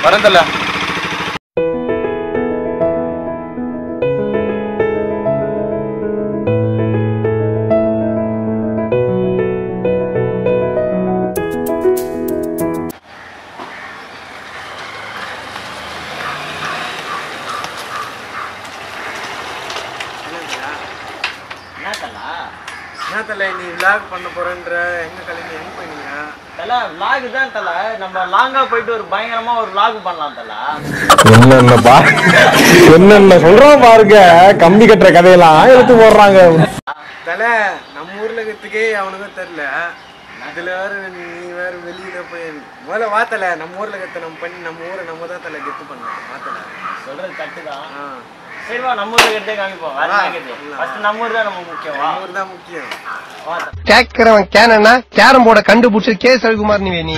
வரந்தல நீ விளாக் பண்ண போறன்ற எங்க கிளம்பி எங்க போனீங்க? தல விளாக் தான் தல. நம்ம லாங்கா போயிட்டு ஒரு பயங்கரமா ஒரு விளாக் பண்ணலாம் தல. என்னென்ன சொல்றோம் பாருங்க. கம்பி கட்டுற கதையெல்லாம் எடுத்து போடுறாங்க தல. நம்ம ஊர்ல இருக்கிறதுக்கே அவனுக்கும் தெரியல. அதுல வேற நீ வேற வெளியில போய் முதல்ல வாத்தல. நம்ம ஊர்ல கத்த நம்ம பண்ணி நம்ம ஊரை நம்ம தான் தலை கெத்து பண்ணோம். வாத்தல சொல்றது கட்டுதான். சரிவா நம்ம ஊர்ல கெட்டே காமிப்போம். ஃபர்ஸ்ட் நம்ம ஊர் தான் நமக்கு முக்கியம். நம்ம ஊர் தான் முக்கியம். கேக்குறவன் கேனா கேரம் போர்ட கண்டுபிடிச்சு கே ரவிக்குமார் நீ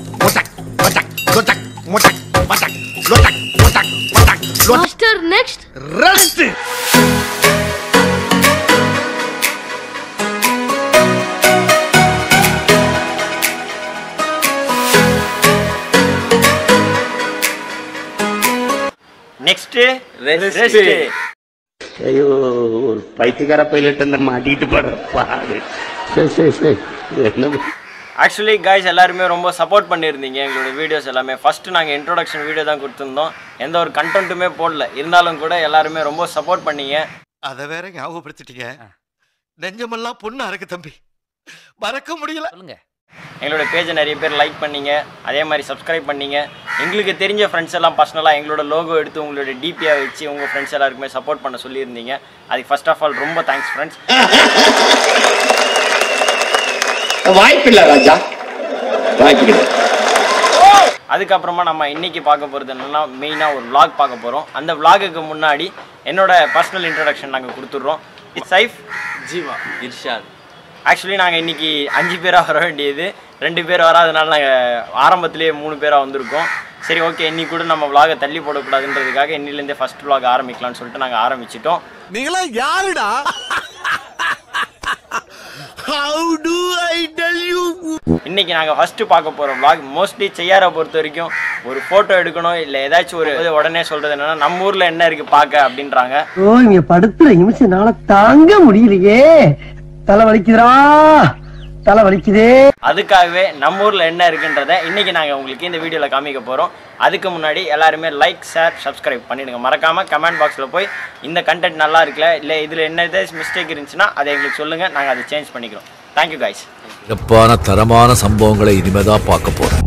master next rest. Next rest. ஐயோ ஒரு பைத்தியக்கார பைலட் அந்த மாட்டிட்டு பாடு. சரி என்ன ஆக்சுவலி கைஸ் எல்லாருமே ரொம்ப சப்போர்ட் பண்ணியிருந்தீங்க எங்களோட வீடியோஸ் எல்லாமே. ஃபஸ்ட்டு நாங்கள் இன்ட்ரோடக்ஷன் வீடியோ தான் கொடுத்துருந்தோம். எந்த ஒரு கண்டென்ட்டுமே போடல. இருந்தாலும் கூட எல்லாருமே ரொம்ப சப்போர்ட் பண்ணீங்க. அதை வேற ஞாபகப்படுத்திட்டீங்க. நெஞ்சமெல்லாம் பொண்ணா இருக்கு தம்பி, மறக்க முடியல. சொல்லுங்க. எங்களோட பேஜை நிறைய பேர் லைக் பண்ணீங்க, அதே மாதிரி சப்ஸ்கிரைப் பண்ணீங்க. எங்களுக்கு தெரிஞ்ச ஃப்ரெண்ட்ஸ் எல்லாம் பர்சனலாக எங்களோட லோகோ எடுத்து உங்களோட டிபியாக வச்சு உங்கள் ஃப்ரெண்ட்ஸ் எல்லாருக்குமே சப்போர்ட் பண்ண சொல்லியிருந்தீங்க. அதுக்கு ஃபர்ஸ்ட் ஆஃப் ஆல் ரொம்ப தேங்க்ஸ் ஃப்ரெண்ட்ஸ். வாய்ப்பில்லை ராஜா, வாய்ப்பில்லை. அதுக்கப்புறமா நம்ம இன்னைக்கு பார்க்க போகிறது என்னன்னா மெயினாக ஒரு vlog பார்க்க போகிறோம். அந்த vlogக்கு முன்னாடி என்னோட பர்சனல் இன்ட்ரடக்ஷன் நாங்கள் கொடுத்துட்றோம். இட்ஸ் சைஃப், ஜீவா, இர்ஷாத். ஆக்சுவலி நாங்கள் இன்றைக்கி 5 பேராக வர வேண்டியது 2 பேர் வராதனால நாங்கள் ஆரம்பத்திலேயே 3 பேராக வந்திருக்கோம். சரி ஓகே, இன்னைக்கு கூட நம்ம vlog தள்ளி போடக்கூடாதுன்றதுக்காக இன்னிலேருந்தே ஃபர்ஸ்ட் vlog ஆரம்பிக்கலாம்னு சொல்லிட்டு நாங்கள் ஆரம்பிச்சிட்டோம். நீங்களா யாருடா? How do I tell you? இன்னைக்கு நாங்கள் ஃபர்ஸ்ட் பார்க்க போகிற vlog மோஸ்ட்லி செய்யாரை பொறுத்த வரைக்கும் ஒரு ஃபோட்டோ எடுக்கணும் இல்லை ஏதாச்சும் ஒரு உடனே சொல்கிறது என்னன்னா நம்ம ஊரில் என்ன இருக்குது பார்க்க அப்படின்றாங்க. ஓ இங்க படுத்துற நிமிஷம்னால தாங்க முடியலையே, தலை வலிக்குதுடா, தலை வலிக்குதே. அதுக்காகவே நம்ம ஊரில் என்ன இருக்குன்றதை இன்னைக்கு நாங்கள் உங்களுக்கு இந்த வீடியோவில் காமிக்க போகிறோம். அதுக்கு முன்னாடி எல்லாருமே லைக், ஷேர், சப்ஸ்கிரைப் பண்ணிடுங்க. மறக்காமல் கமெண்ட் பாக்ஸில் போய் இந்த கண்டென்ட் நல்லா இருக்குல்ல, இல்லை இதில் என்ன ஏதாச்சும் மிஸ்டேக் இருந்துச்சுன்னா அதை எங்களுக்கு சொல்லுங்கள், நாங்கள் அதை சேஞ்ச் பண்ணிக்கிறோம். Thank you guys. சிறப்பான தரமான சம்பவங்களை இனிமேதான் பார்க்க போறோம்.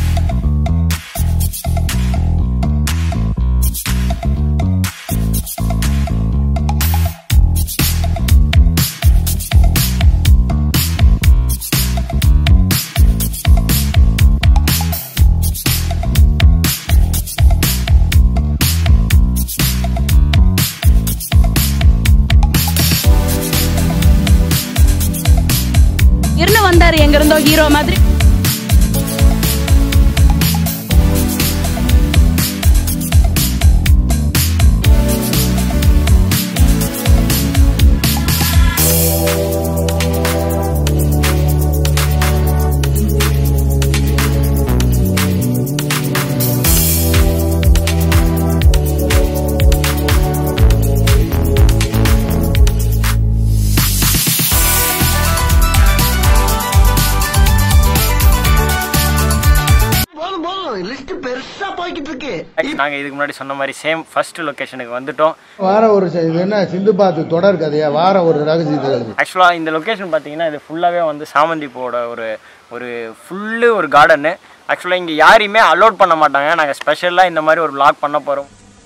வந்தாரு எங்க இருந்தோ ஹீரோ மாதிரி. நாங்க இதுக்கு முன்னாடி சொன்ன மாதிரி சேம் ஃபர்ஸ்ட் லொகேஷனுக்கு வந்துட்டோம். வார ஒரு இது என்ன சிந்து பாத்து தொடர் கதையா, வார ஒரு ரகசியத்தை. ஆக்சுவலா இந்த லொகேஷன் பாத்தீங்கன்னா இது ஃபுல்லாவே வந்து சாமந்தி பூவோட ஒரு ஃபுல்லு ஒரு கார்டனு. ஆக்சுவலாக இங்கே யாரையுமே அலோட் பண்ண மாட்டாங்க. நாங்கள் ஸ்பெஷலாக இந்த மாதிரி ஒரு vlog பண்ண போகிறோம்,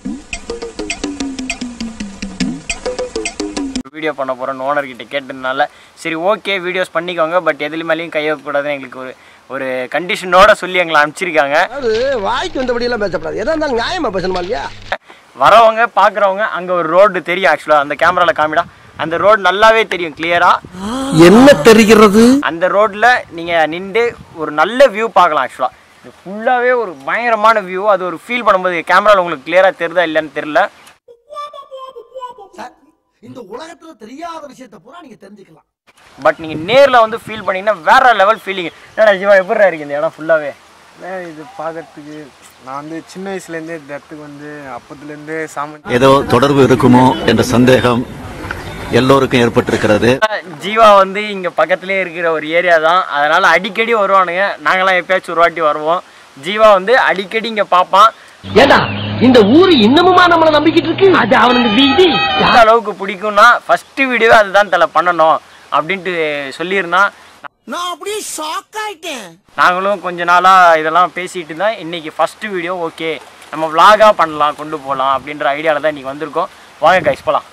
வீடியோ பண்ண போகிறோம் ஓனர்கிட்ட கேட்டதுனால சரி ஓகே வீடியோஸ் பண்ணிக்கோங்க, பட் எதுல மேலேயும் கை வைக்கக்கூடாதுன்னு எங்களுக்கு ஒரு கண்டிஷனோட சொல்லி எங்களை அனுப்பிச்சிருக்காங்க. வாய்க்கு வந்தபடியெல்லாம் பேசப்படாது, எதா இருந்தாலும் நியாயமா பேசணுமா இல்லையா? வரவங்க பார்க்குறவங்க அங்கே ஒரு ரோடு தெரியும். ஆக்சுவலாக அந்த கேமராவில் காமிடா, அந்த ரோடு நல்லாவே தெரியும் கிளியரா. என்ன தெரிகிறது? அந்த ரோட்ல நீங்க நின்று ஒரு நல்ல வியூ பார்க்கலாம். ஆக்சுவலா இது ஃபுல்லாவே ஒரு பயங்கரமான வியூ. அது ஒரு ஃபீல் பண்ணும்போது கேமரால உங்களுக்கு கிளியரா தெரியுதா இல்லைன்னு தெரியல. இந்த உலகத்துல தெரியாத விஷயத்தை பூரா நீங்க தெரிஞ்சுக்கலாம். பட் நீங்க நேர்ல வந்து ஃபீல் பண்ணீங்கன்னா வேற லெவல் ஃபீலிங். என்னடா ஜீவா எப்படி இருக்கு இந்த இடம் ஃபுல்லாவே? இது பார்க்கறதுக்கு நான் வந்து சின்ன வயசுலேருந்தே இந்த இடத்துக்கு வந்து அப்பத்துலேருந்தே சாமி ஏதோ தொடர்பு இருக்குமோ என்ற சந்தேகம் எல்லோருக்கும் ஏற்பட்டிருக்கிறது. ஜீவா வந்து இங்கே பக்கத்துலேயே இருக்கிற ஒரு ஏரியா தான், அதனால் அடிக்கடி வருவானுங்க. நாங்களாம் எப்பயாச்சும் ஒரு வாட்டி வருவோம். ஜீவா வந்து அடிக்கடி இங்கே பார்ப்பான். ஏடா இந்த ஊரு இன்னமுமா நம்மள நம்பிக்கிட்டு இருக்கு? அது அவனுக்கு வீதி எந்த அளவுக்கு பிடிக்கும்னா ஃபஸ்ட்டு வீடியோவே அதுதான் தலை பண்ணணும் அப்படின்ட்டு சொல்லியிருந்தான். நான் அப்படியே ஷாக் ஆயிட்டேன். நாங்களும் கொஞ்ச நாளாக இதெல்லாம் பேசிட்டு தான் இன்றைக்கி ஃபஸ்ட்டு வீடியோ ஓகே நம்ம vlog-ஆ பண்ணலாம், கொண்டு போகலாம் அப்படின்ற ஐடியாவில் தான் இன்றைக்கி வந்திருக்கோம். வாங்க கைஸ் போகலாம்.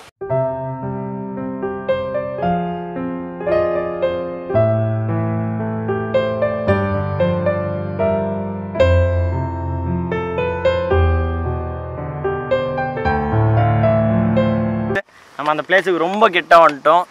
நம்ம அந்த பிளேஸுக்கு ரொம்ப கிட்ட வந்துட்டோம்.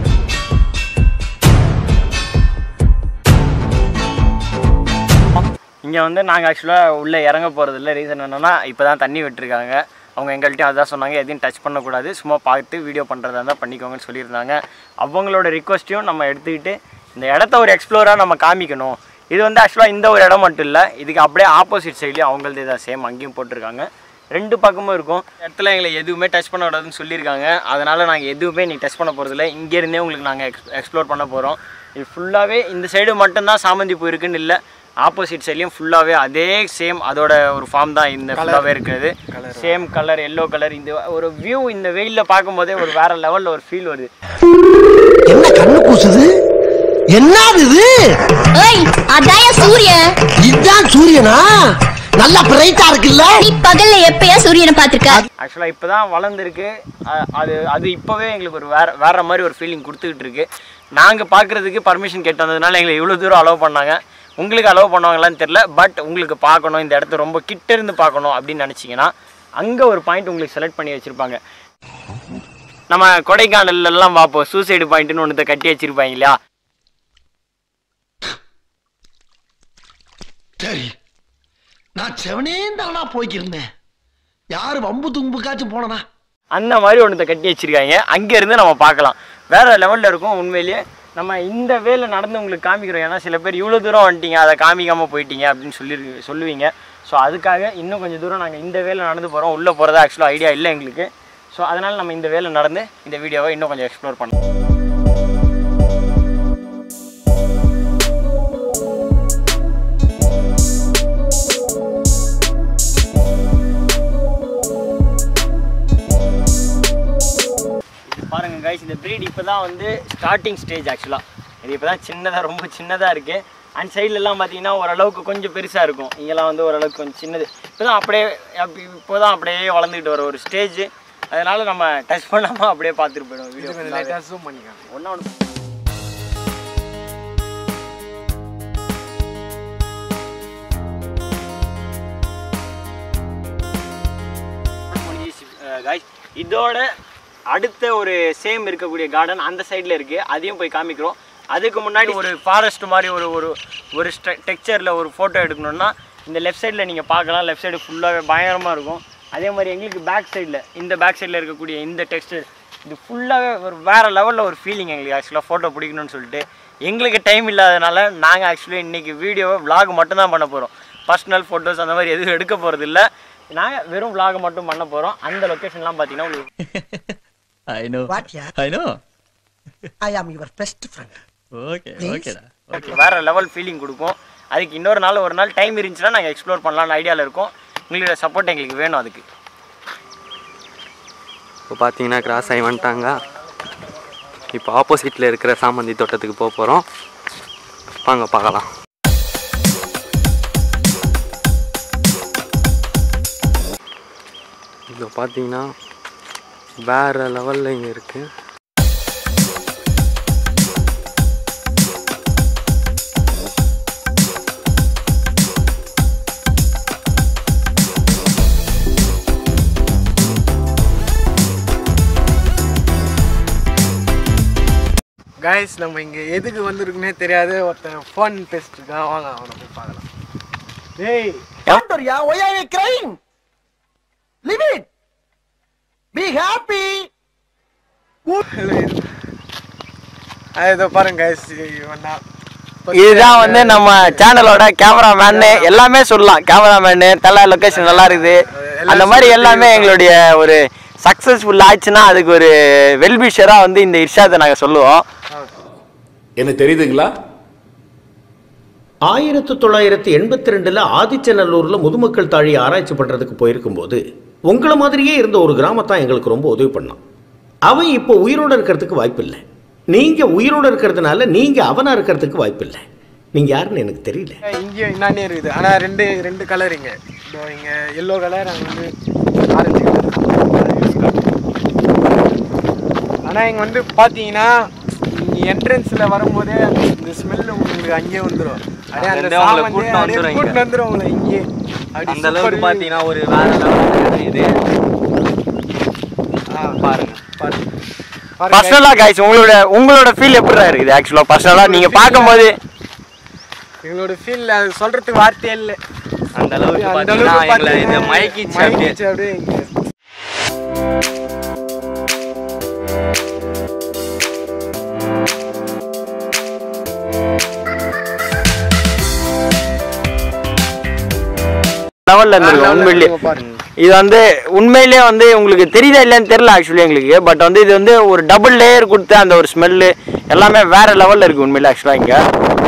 இங்கே வந்து நாங்கள் ஆக்சுவலாக உள்ளே இறங்க போகிறதில்ல. ரீசன் என்னென்னா இப்போ தான் தண்ணி விட்டுருக்காங்க. அவங்க எங்கள்கிட்டையும் அதான் சொன்னாங்க, எதையும் டச் பண்ணக்கூடாது, சும்மா பார்த்து வீடியோ பண்ணுறதா இருந்தால் பண்ணிக்கோங்கன்னு சொல்லியிருந்தாங்க. அவங்களோட ரிக்வஸ்ட்டையும் நம்ம எடுத்துக்கிட்டு இந்த இடத்த ஒரு எக்ஸ்ப்ளோராக நம்ம காமிக்கணும். இது வந்து ஆக்சுவலாக இந்த ஒரு இடம் மட்டும் இல்லை, இதுக்கு அப்படியே ஆப்போசிட் சைட்லேயும் அவங்களது தான் சேம் அங்கேயும் போட்டிருக்காங்க. ரெண்டு பக்கமும் இருக்கும். இடத்துல எங்களை எதுவுமே டச் பண்ண கூடாதுன்னு சொல்லியிருக்காங்க. அதனால் நாங்கள் எதுவுமே நீ டச் பண்ண போகிறதில்ல. இங்கேருந்தே உங்களுக்கு நாங்கள் எக்ஸ்ப்ளோர் பண்ண போகிறோம். இது ஃபுல்லாகவே இந்த சைடு மட்டும்தான் சாமந்தி பூ இருக்குன்னு இல்லை, ஆப்போசிட் சைட்லேயும் ஃபுல்லாகவே அதே சேம் அதோட ஒரு ஃபார்ம் தான் இந்த ஃபுல்லாகவே இருக்குது. Same colour, yellow colour. இந்த ஒரு வியூ இந்த வெயிலில் பார்க்கும்போதே ஒரு வேறு லெவலில் ஒரு ஃபீல் வருது. என்ன கண்ணு கூசுது? என்னது இது? ஏய் அதான் சூரியன். இதுதான் சூரியனா? நல்லா பிரைட்டா இருக்குல்ல? நீ பகல்ல எப்பயா சூரியனை பாத்துக்க? ஆக்சுவலாக இப்போ தான் வளர்ந்துருக்கு. அது இப்போவே எங்களுக்கு ஒரு வேற மாதிரி ஒரு ஃபீலிங் கொடுத்துக்கிட்டு இருக்கு. நாங்கள் பார்க்குறதுக்கு பர்மிஷன் கேட்டு வந்ததுனால எங்களை இவ்வளோ தூரம் அலோவ் பண்ணாங்க. உங்களுக்கு அலோவ் பண்ணுவாங்களான்னு தெரில, பட் உங்களுக்கு பார்க்கணும், இந்த இடத்த ரொம்ப கிட்ட இருந்து பார்க்கணும் அப்படின்னு நினச்சிங்கன்னா அங்கே ஒரு பாயிண்ட் உங்களுக்கு செலக்ட் பண்ணி வச்சுருப்பாங்க. நம்ம கொடைக்கானல்லாம் பார்ப்போம், சூசைடு பாயிண்ட்டுன்னு ஒன்றத்தை கட்டி வச்சுருப்பாங்க இல்லையா? சரி, நான் செவனேந்தானா போய்க்கிருந்தேன். யாரு வம்பு தும்புக்காச்சும் போனனா? அந்த மாதிரி ஒன்றத்தை கட்டி வச்சுருக்காங்க. அங்கேருந்து நம்ம பார்க்கலாம், வேறு லெவலில் இருக்கும் உண்மையிலேயே. நம்ம இந்த வேலை நடந்து உங்களுக்கு காமிக்கிறோம். ஏன்னா சில பேர் இவ்வளோ தூரம் வந்துட்டீங்க, அதை காமிக்காமல் போயிட்டீங்க அப்படின்னு சொல்லுவீங்க. ஸோ அதுக்காக இன்னும் கொஞ்சம் தூரம் நாங்கள் இந்த வேலை நடந்து போகிறோம். உள்ளே போகிறதா ஆக்சுவலாக ஐடியா இல்லை எங்களுக்கு. ஸோ அதனால் நம்ம இந்த வேலை நடந்து இந்த வீடியோவை இன்னும் கொஞ்சம் எக்ஸ்ப்ளோர் பண்ணோம். பாருங்கள் கைஸ், இந்த ப்ரீட் இப்போ தான் வந்து ஸ்டார்டிங் ஸ்டேஜ். ஆக்சுவலாக இது இப்போ தான் சின்னதாக, ரொம்ப சின்னதாக இருக்குது. அண்ட் சைட்லலாம் பார்த்தீங்கன்னா ஓரளவுக்கு கொஞ்சம் பெருசாக இருக்கும். இங்கெல்லாம் வந்து ஓரளவுக்கு கொஞ்சம் சின்னது. இப்போ தான் அப்படியே வளர்ந்துக்கிட்டு வர ஒரு ஸ்டேஜ். அதனால் நம்ம டச் பண்ணாமல் அப்படியே பார்த்துட்டு போயிடுவோம். வீடியோ ஜூம் பண்ணிக்கலாம். ஒன்று கைஸ், இதோட அடுத்த ஒரு சேம் இருக்கக்கூடிய கார்டன் அந்த சைடில் இருக்குது, அதையும் போய் காமிக்கிறோம். அதுக்கு முன்னாடி ஒரு ஃபாரஸ்ட் மாதிரி ஒரு டெக்ஸ்சரில் ஒரு ஃபோட்டோ எடுக்கணுன்னா இந்த லெஃப்ட் சைடில் நீங்கள் பார்க்கலாம். லெஃப்ட் சைடு ஃபுல்லாகவே பயங்கரமாக இருக்கும். அதே மாதிரி எங்களுக்கு பேக் சைடில் இருக்கக்கூடிய இந்த டெக்ஸ்சர் இது ஃபுல்லாகவே ஒரு வேறு லெவலில் ஒரு ஃபீலிங் எங்களுக்கு ஆக்சுவலாக ஃபோட்டோ பிடிக்கணும்னு சொல்லிட்டு. எங்களுக்கு டைம் இல்லாதனால நாங்கள் ஆக்சுவலி இன்றைக்கி வீடியோவை vlog மட்டும்தான் பண்ண போகிறோம். பர்சனல் ஃபோட்டோஸ் அந்த மாதிரி எதுவும் எடுக்க போகிறது இல்லை. நாங்கள் வெறும் vlog மட்டும் பண்ண போகிறோம். அந்த லொக்கேஷன்லாம் பார்த்தீங்கன்னா உங்களுக்கு I know. What, yeah? I know. I am your best friend. Okay, okay. வேற லெவல் ஃபீலிங் கொடுக்கும். அதுக்கு இன்னொரு நாள் ஒரு நாள் டைம் இருந்துச்சுன்னா நாங்கள் எக்ஸ்ப்ளோர் பண்ணலாம்னு ஐடியாவில் இருக்கோம். உங்களோட சப்போர்ட் எங்களுக்கு வேணும் அதுக்கு. இப்போ பார்த்தீங்கன்னா கிராஸ் ஆகி வந்துட்டாங்க. இப்போ ஆப்போசிட்டில் இருக்கிற சாமந்தி தோட்டத்துக்கு போக போகிறோம். வாங்க பார்க்கலாம். இப்போ பார்த்தீங்கன்னா வேறு லெவலில் இங்கே இருக்குது. கைஸ், நம்ம இங்கே எதுக்கு வந்திருக்குன்னே தெரியாது. ஒருத்தன் ஃபோன் பேசிட்டு இருக்கான். வாங்க அவனை போய் பார்க்கலாம். Hey, Antoria, why are you crying? Leave it. Be happy. இதோ பாருங்க கைஸ், இவன் தான் இதுதான் வந்து நம்ம சேனலோட கேமராமேன் எல்லாமே சொல்லலாம். கேமராமேன் தலை லொகேஷன் நல்லா இருக்குது அந்த மாதிரி எல்லாமே எங்களுடைய ஒரு சக்ஸஸ்ஃபுல் ஆச்சுன்னா அதுக்கு ஒரு வெல்விஷராக வந்து இந்த இர்ஷாதை நாங்கள் சொல்லுவோம். என்ன தெரியுதுங்களா? 1982 ஆதிச்சநல்லூரில் முதுமக்கள் தாழி ஆராய்ச்சி பண்ணுறதுக்கு போயிருக்கும்போது உங்களை மாதிரியே இருந்த ஒரு கிராமத்தான் எங்களுக்கு ரொம்ப உதவி பண்ணான். அவன் இப்போ உயிரோடு இருக்கிறதுக்கு வாய்ப்பில்லை. நீங்கள் உயிரோடு இருக்கிறதுனால நீங்கள் அவனாக இருக்கிறதுக்கு வாய்ப்பில்லை. நீங்கள் யாருன்னு எனக்கு தெரியல. இங்கேயும் என்னன்னே இருக்குது. ஆனால் ரெண்டு கலர் இங்கே இதோ இங்கே எல்லோ கலர் அங்கே வந்து ஆரஞ்சு கலர். ஆனால் இங்கே வந்து பார்த்தீங்கன்னா என்ட்ரன்ஸில் வரும்போதே இந்த ஸ்மெல்லு உங்களுக்கு அங்கேயே வந்துடும். அப்படியே அந்த கூட்டு வந்துடும் உங்களை இங்கே. அந்த அளவுக்கு பார்த்தீங்கன்னா ஒரு வேற லெவல் இது. பாருங்க பர்சனலா गाइस உங்களோட ஃபீல் எப்படி இருக்குது? ஆக்சுவலா பர்சனலா நீங்க பாக்கும்போது எங்களோட ஃபீல் அது சொல்றதுக்கு வார்த்தையே இல்லை. அந்த அளவுக்கு பார்த்தீங்கன்னா எங்களை இந்த மயக்கிச்சு அப்படியே. லெவல்ல இருந்திருக்கு உண்மையிலேயே. இது வந்து உண்மையிலேயே வந்து உங்களுக்கு தெரியுதா இல்லைன்னு தெரியல ஆக்சுவலி எங்களுக்கு. பட் வந்து இது வந்து ஒரு டபுள் லேயர் கொடுத்து அந்த ஒரு ஸ்மெல்லு எல்லாமே வேற லெவல்ல இருக்கு உண்மையிலே ஆக்சுவலா. இங்க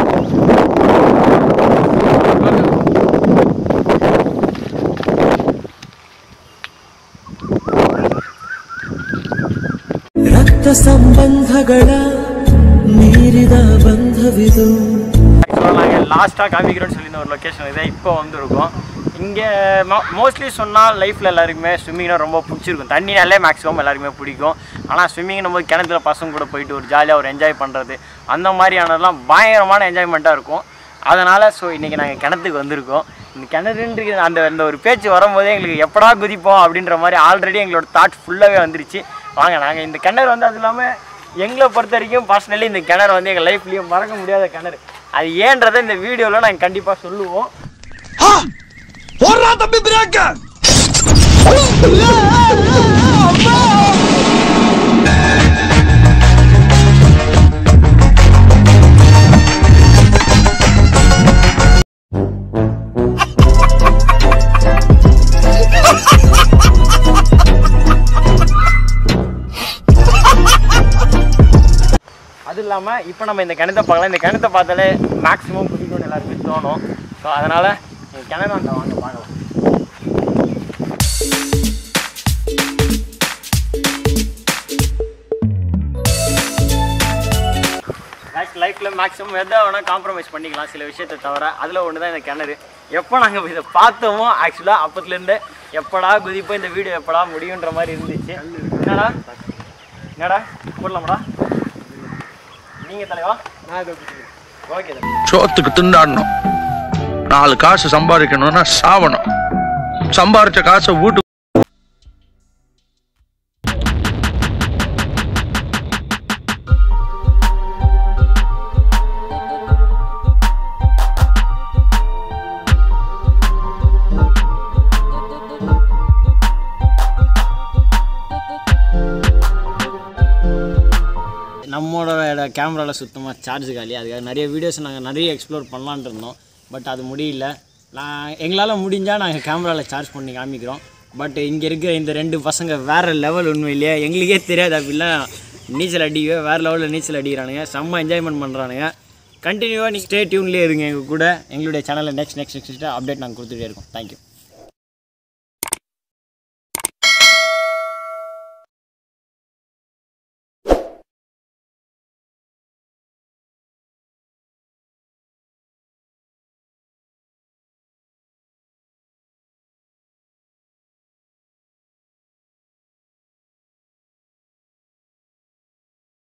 ರಕ್ತ ಸಂಬಂಧಗಳ ಮೀರಿದ ಬಂಧವಿದು. நாங்கள் லாஸ்ட்டாக காமிக்கிறோன்னு சொல்லி ஒரு லொக்கேஷன் இதை இப்போ வந்துருக்கோம். இங்கே மோஸ்ட்லி சொன்னால் லைஃப்பில் எல்லாருக்குமே ஸ்விம்மிங்னா ரொம்ப பிடிச்சிருக்கும். தண்ணினாலே மேக்ஸிமம் எல்லாருக்குமே பிடிக்கும். ஆனால் ஸ்விம்மிங் நம்ம கிணத்துல பசங்க கூட போயிட்டு ஒரு ஜாலியாக ஒரு என்ஜாய் பண்ணுறது அந்த மாதிரியானதெல்லாம் பயங்கரமான என்ஜாய்மெண்ட்டாக இருக்கும். அதனால் ஸோ இன்றைக்கி நாங்கள் கிணத்துக்கு வந்திருக்கோம். இந்த கிணறுன்றது அந்த ஒரு பேச்சு வரும்போதே எங்களுக்கு எப்படா குதிப்போம் அப்படின்ற மாதிரி ஆல்ரெடி எங்களோட தாட் ஃபுல்லாகவே வந்துருச்சு. வாங்க நாங்கள் இந்த கிணறு வந்து அது இல்லாமல் எங்களை பொறுத்த வரைக்கும் பர்சனலி இந்த கிணறு வந்து எங்கள் லைஃப்லேயும் மறக்க முடியாத கிணறு. அது ஏன்றதை இந்த வீடியோவில் நாங்கள் கண்டிப்பாக சொல்லுவோம். அது இல்லாமல் இப்போ நம்ம இந்த கிணத்தை பார்க்கலாம். இந்த கிணத்தை பார்த்தாலே மேக்ஸிமம் பிடிக்கும்னு எல்லாருமே தோணும். ஸோ அதனால் கிணறு அந்த வாங்க பார்க்கலாம். லைஃப்பில் மேக்ஸிமம் எதை வேணால் காம்ப்ரமைஸ் பண்ணிக்கலாம் சில விஷயத்தை தவிர. அதில் ஒன்று தான் இந்த கிணறு. எப்போ நாங்கள் இதை பார்த்தோமோ ஆக்சுவலாக அப்பத்துலேருந்து எப்படா குதிப்போ இந்த வீடியோ எப்படா முடியுன்ற மாதிரி இருந்துச்சு. என்னடா போடலாமடா நீங்கள் தலைவா? ஓகே சோத்துக்கு திண்டாடணும், 4 காசு சம்பாதிக்கணும்னா சாவணும், சம்பாதிச்ச காசை வீட்டு நம்மளோட கேமராவில் சுத்தமாக சார்ஜ் காலி. அதுக்காக நிறைய வீடியோஸ் நாங்கள் நிறைய எக்ஸ்ப்ளோர் பண்ணலான்ட்டு இருந்தோம். பட் அது முடியல. எங்களால் முடிஞ்சால் நாங்கள் கேமராவில் சார்ஜ் பண்ணி காமிக்கிறோம். பட் இங்கே இருக்கிற இந்த 2 பசங்க வேறு லெவல் உண்மையிலேயே எங்களுக்கே தெரியாது அப்படிலாம் நீச்சல் அடிக்கவே வேறு லெவலில் நீச்சல் அடிக்கிறானுங்க. செம்ம என்ஜாய்மெண்ட் பண்ணுறானுங்க. கண்டினியூவாக நீங்கள் ஸ்டே டியூன்லேயே இருங்க எங்கள் கூட. எங்களுடைய சேனலில் நெக்ஸ்ட் அப்டேட் நாங்கள் கொடுத்துட்டே இருக்கோம். தேங்க்யூ.